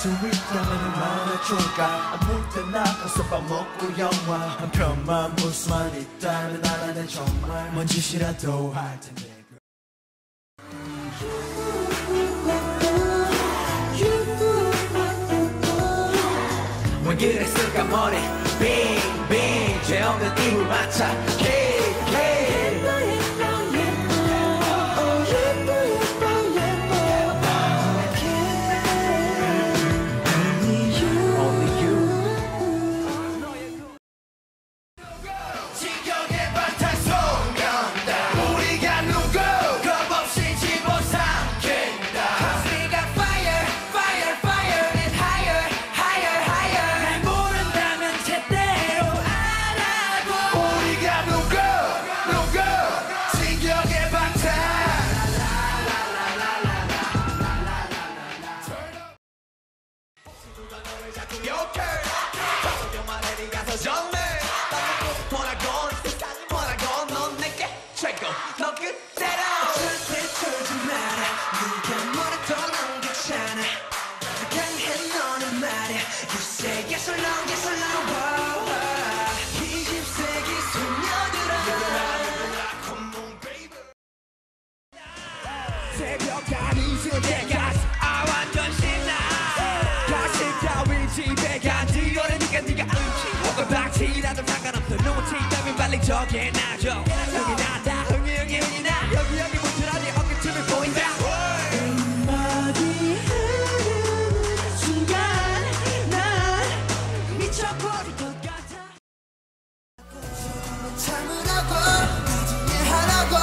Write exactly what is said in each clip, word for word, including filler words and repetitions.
수 있다면 얼마나 좋을까. 아무 때나 가서 밥 먹고 영화 한 편만 볼 수만 있다면 나는 정말 뭔 짓이라도 할 텐데. 왜 그랬을까 머리 빙빙 죄 없는 입을 맞춰 새벽까지 있을 때까지 아 완전 신나 가식 따윈 집에 간지 어려니까 네가 음치 혹은 박치라도 상관없어 눈치 따윈 빨리 정해놔줘 흥이 난다 흥이 흥이 흥이 나 여기 여기 무트라니 어깨춤이 보인다 음악이 흐르는 순간 난 미쳐버릴 것 같아 참으라고 이해하라고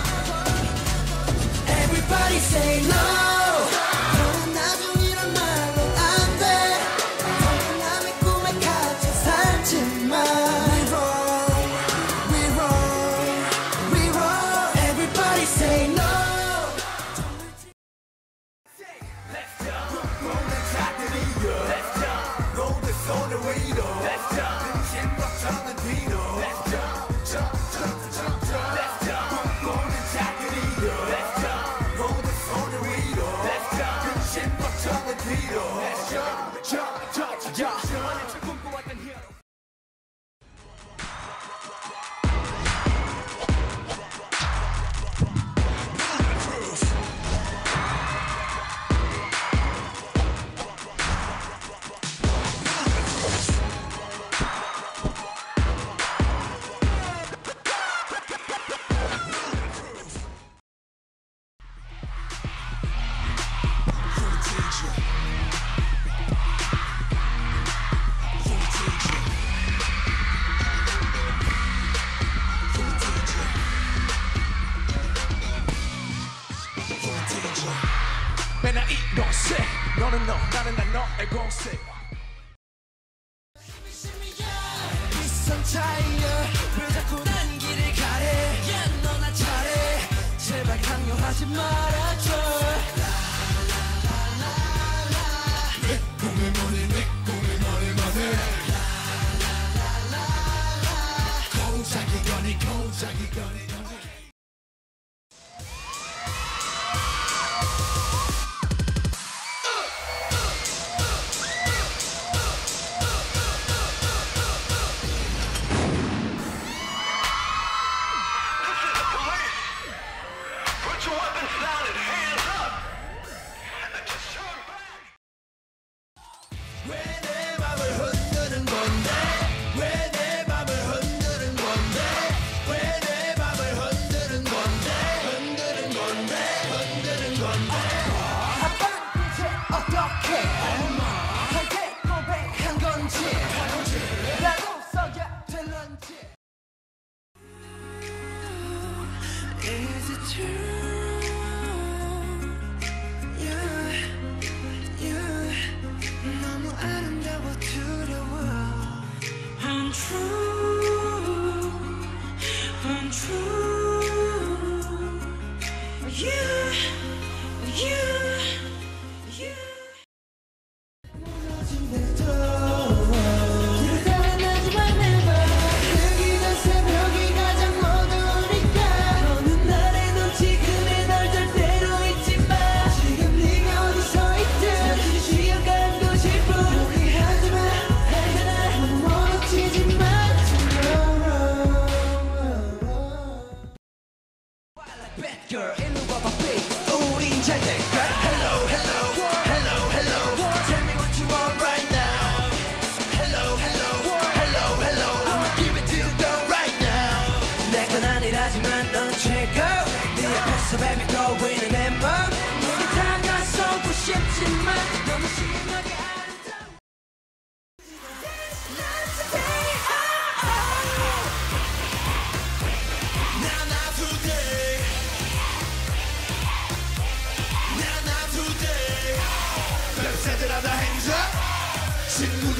Everybody say no. 너는 나중이란 말로 안 돼. 너는 남의 꿈에 갇혀 살지만 We wrong, we wrong, we wrong. Everybody say no. Let's jump, roll the 차들이여. Let's jump, roll the 손을 위로. Let's jump, 등신 벅차는 뒤로. Let's jump, jump, jump, jump, jump. Let's jump, roll the 차들이여. Let's jump. 맨날 이렇게 너는 너 나는 난 너의 공식 비싼 차이야 왜 자꾸 난 길을 가래 야 너나 잘해 제발 강요하지 말아줘 내 꿈의 머리 내 꿈의 머리만해 고작이 거니 고작이 거니 Is it true? Yeah, yeah. 너무 아름다워 두려워. Untrue, untrue. Yeah, yeah, yeah. 지금 네가 어디서 있든 지금 가는 곳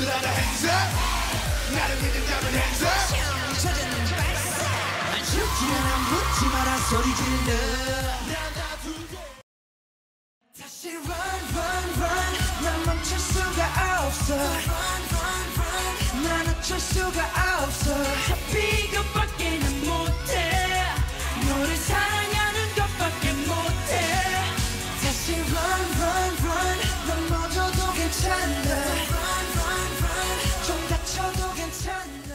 하나 hands up 나를 믿는다면 hands up 찾아낸 발사 안 죽지 않아 묻지 마라 소리 질러 다시 run run run 난 멈출 수가 없어 run run run 난 어쩔 수가 없어 이것밖에는 못해 너를 사랑하는 것밖에 못해 다시 run run run 넘어져도 괜찮아 run run run 좀 다쳐도 괜찮아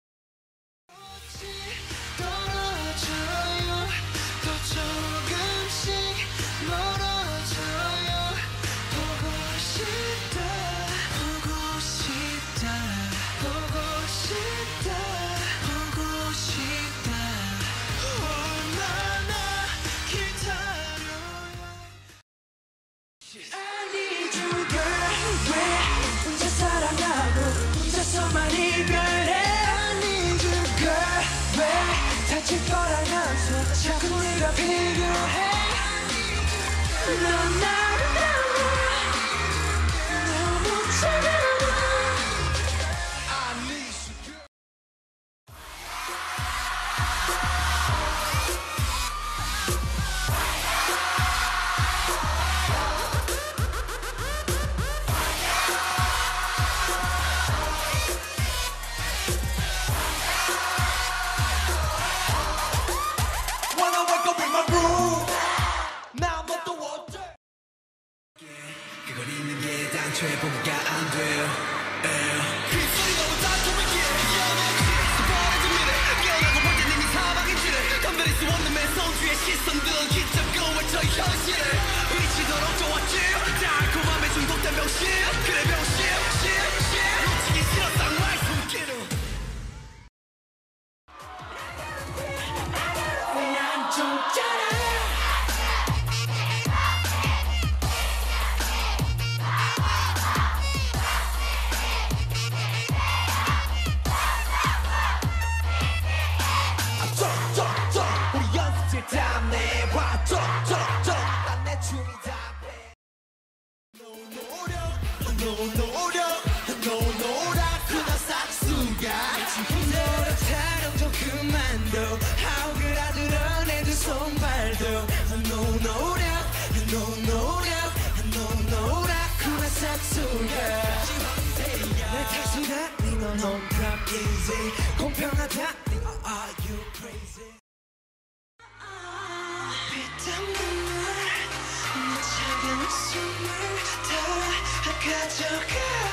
떨어져요 또 조금씩 멀어져요 보고 싶다 보고 싶다 보고 싶다 보고 싶다 얼마나 기다려요 I need you girl 왜 혼자 사랑하고 혼자서만 이별해 I need you girl 왜 다칠 거라면서 자꾸 네가 필요해 넌 나를 너무 차가워 Wanna wake up in my room 나 아무것도 없지 그걸 잊는 게 당초에 보기가 안 돼요 빗소리 너무 다투르게 연없이 버려진 미래 깨어나고 볼 땐 이미 사망인지를 건드릴 수 없는 맨손 뒤에 시선들 기적고 외쳐 현실을 미치도록 좋았지 달콤함에 중독된 병신 그래 병신 신, 신 놓치기 싫어 쌍화의 손길을 난 좀 짜라 우리 연습실 탐내 와 쩍쩍쩍 난 내 춤이 답해 노노력 노노력 노노라구나 싹수가 지금 노력 타령 좀 그만둬 하옥을 아들어내 두 손발도 노노력 노노력 노노라구나 싹수가 내 탓이다 넌 on top easy 공평하다 are you crazy 피땀 눈물 내 차가운 숨을 다 가져가